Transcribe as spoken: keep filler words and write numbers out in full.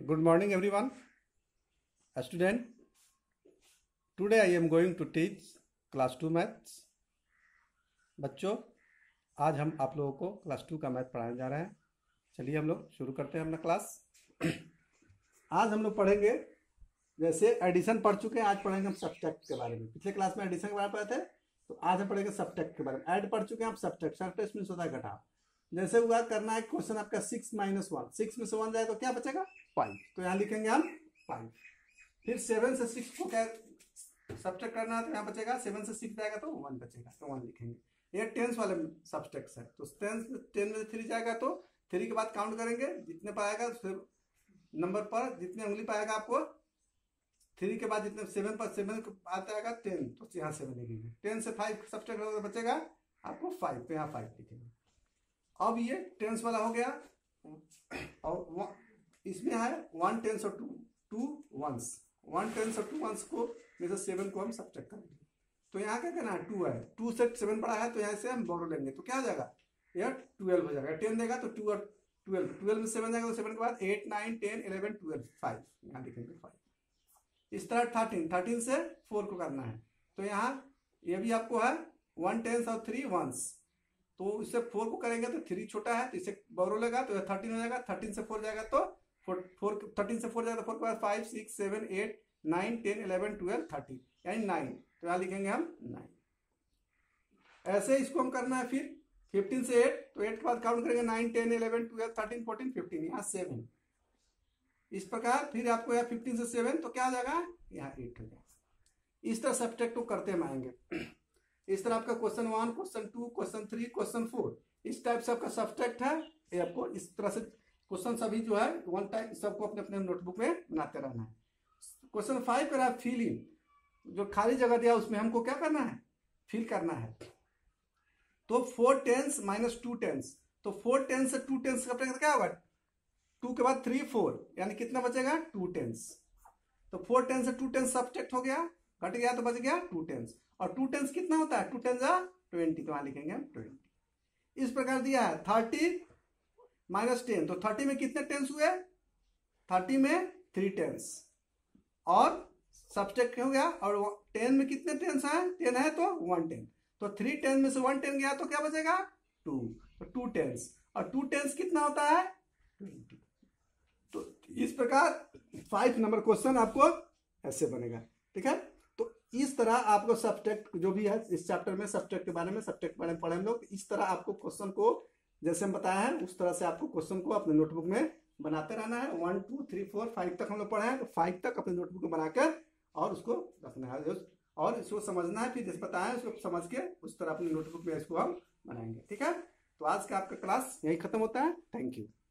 Good morning everyone. A student, today I am going to teach class two maths. बच्चों, आज हम आप लोगों को क्लास टू का मैथ पढ़ाने जा रहे हैं. चलिए हम लोग शुरू करते हैं अपना क्लास. आज हम लोग पढ़ेंगे, जैसे एडिशन पढ़ चुके हैं, आज पढ़ेंगे हम सब्ट्रैक्ट के बारे में. पिछले क्लास में एडिशन के बारे में पढ़े थे, तो आज हम पढ़ेंगे सब्ट्रैक्ट के बारे में. ऐड पढ़ चुके हैं आप, सब्ट्रैक्ट सब्ट्रैक्ट मीन्स होता है घटाव. जैसे हुआ करना है क्वेश्चन आपका सिक्स माइनस वन, सिक्स में से वन जाए तो क्या बचेगा? फाइव. तो यहाँ लिखेंगे हम फाइव. फिर सेवन से सिक्स को क्या सब्ट्रैक्ट करना है, तो यहाँ बचेगा सेवन से सिक्स जाएगा तो वन बचेगा, तो वन लिखेंगे. ये टेंस वाले सब्ट्रैक्ट है. तो टेंस टेन में से थ्री जाएगा तो थ्री के बाद काउंट करेंगे, जितने पाएगा फिर नंबर पर जितने उंगली पाएगा आपको, थ्री के बाद जितने सेवन पर सेवन आता है टेन, तो यहाँ सेवन लिखेंगे. टेन से फाइव सब्ट्रैक्ट होगा तो बचेगा आपको फाइव, तो यहाँ फाइव लिखेंगे. अब ये टेंस वाला हो गया. और इसमें है वन टेंस और two two ones. One tens और टू वंस को में से सेवन को हम सब्ट्रैक्ट करेंगे. तो यहाँ क्या करना है, टू है, टू से सेवन पड़ा है, तो यहाँ से हम बोरो लेंगे, तो क्या हो जाएगा, यह ट्वेल्व हो जाएगा. टेन देगा तो टू और ट्वेल्व, ट्वेल्व में सेवन जाएगा तो सेवन के बाद eight nine ten eleven twelve, five, यहाँ लिखेंगे फाइव. इस तरह थर्टीन, थर्टीन से फोर को करना है, तो यहाँ ये भी आपको है वन टेंस और थ्री वंस. तो इससे फोर को करेंगे तो थ्री छोटा है, तो इसे बोरो लेगा तो थर्टीन हो जाएगा. थर्टीन से फोर जाएगा तो फोर फोर थर्टीन से फोर जाएगा तो फोर के बाद five six seven eight nine ten eleven twelve thirteen, यानी नाइन. तो यहाँ लिखेंगे हम नाइन. ऐसे इसको हम करना है. फिर फिफ्टीन से एट, तो एट के बाद काउंट करेंगे nine ten eleven twelve thirteen fourteen fifteen, यहाँ सेवन. इस प्रकार फिर आपको यहाँ फिफ्टीन से सेवन, तो क्या हो जाएगा, यहाँ एट हो जाएगा. इस तरह सब्ट्रैक्ट को करते हम आएंगे. इस तरह आपका question one, question two, question three, question four, इस टाइप से आपका सब्ट्रैक्ट है. ये आपको इस तरह से क्वेश्चन सभी जो है वन टाइप सबको अपने अपने नोटबुक में बनाते रहना है. क्वेश्चन फाइव पर आप फिल इन, जो खाली जगह दिया उसमें हमको क्या करना है, फिल करना है. तो four tens minus two tens, तो फोर टेंस से टू टेंस का क्या होगा, टू के बाद थ्री फोर, यानी कितना बचेगा, टू टेंस. तो फोर टेंस से टू टेंस सब्ट्रैक्ट हो गया, घट गया तो बच गया टू टेंस. और टू टेंस कितना होता है, टू टेंस जा ट्वेंटी, तो वहां लिखेंगे हम ट्वेंटी. इस प्रकार दिया है थर्टी माइनस टेन, तो थर्टी में कितने टेंस हुए, थर्टी में थ्री टेंस और सब्ट्रैक्ट हो गया. और टेन में कितने टेंस है, टेन है तो वन टेन, तो थ्री टेन में से वन टेन गया तो क्या बचेगा, टू, तो टू टेंस. और टू टेंस कितना होता है, ट्वेंटी. तो इस प्रकार फाइव नंबर क्वेश्चन आपको ऐसे बनेगा. ठीक है. तो इस तरह आपको सब्ट्रैक्ट जो भी है इस चैप्टर में, सब्ट्रैक्ट के बारे में सब्ट्रैक्ट के बारे में पढ़े हम लोग. इस तरह आपको क्वेश्चन को जैसे हम बताया है उस तरह से आपको क्वेश्चन को अपने नोटबुक में बनाते रहना है. One two three four five तक हम लोग पढ़े हैं, तो फाइव तक अपने नोटबुक में बनाकर और उसको रखना है और इसको समझना है. फिर जैसे बताया है उसको समझ के उस तरह अपने नोटबुक में इसको हम बनाएंगे. ठीक है. तो आज का आपका क्लास यही खत्म होता है. Thank you.